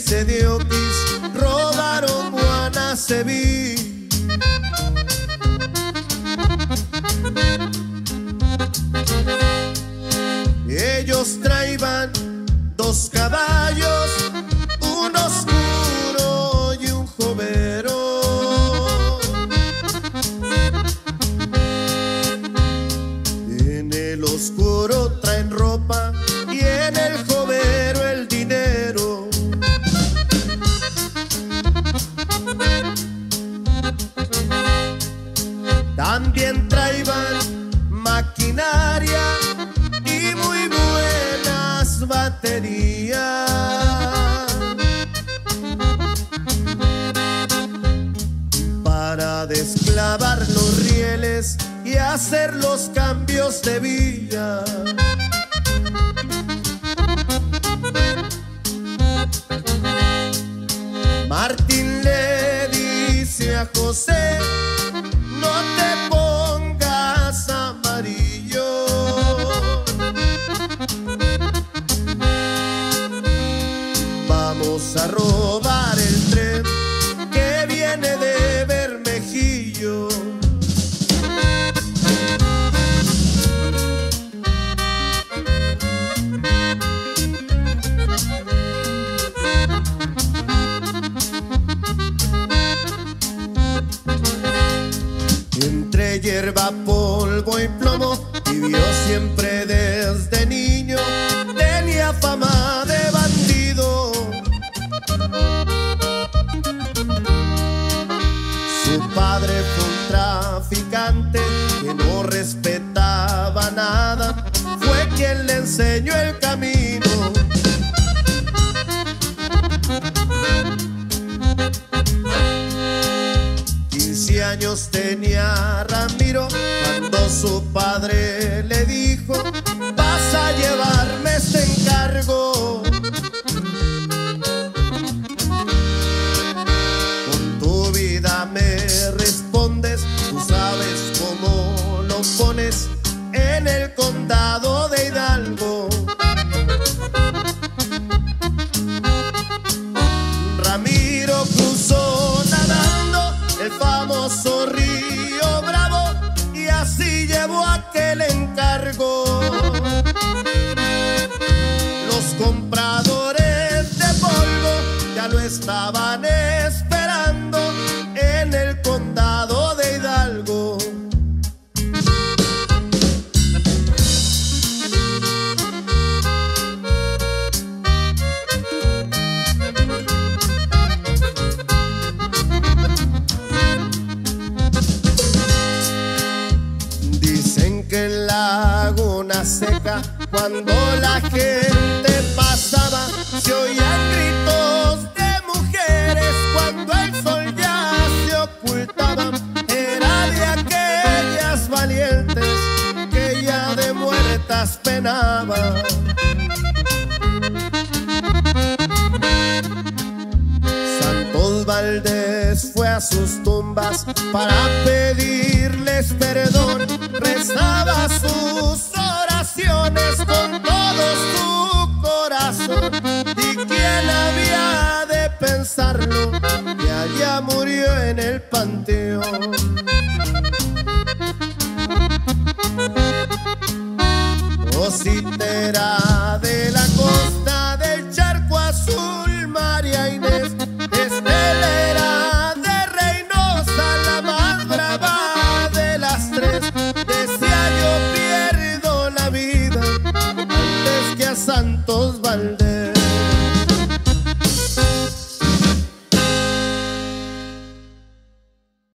dice Dioquis, robaron Guanaceví. Ellos traían 2 caballos, un oscuro y un jovero. En el oscuro traen ropa y en el jovero el dinero. También traían maquinaria y muy buenas baterías. Para desclavar los rieles y hacer los cambios de vía. Martín le dice a José, no te pongas amarillo. Vamos a robar el tren que viene de Bermejillo. Entre hierba, polvo y plomo vivió siempre desde niño. Tenía fama de bandido. Su padre fue un traficante que no respetaba nada. Fue quien le enseñó el camino. Años tenía Ramiro cuando su padre le dijo, vas a llevarme este encargo. Con tu vida me respondes, tú sabes cómo lo pones en el condado de Hidalgo. Ramiro cruzó nadando el famoso Río Bravo y así llevó aquel encargo. Los compradores de polvo ya lo estaban esperando en el condado de Hidalgo. Que en Laguna Seca, cuando la gente pasaba, se oían gritos de mujeres cuando el sol ya se ocultaba. Era de aquellas valientes que ya de muertas penaban. Santos Valdés fue a sus tumbas para pedirles perdón. Rezaba sus oraciones con todo su corazón. ¿Y quién había de pensarlo? Que allá murió en el panteón. Oh, si te era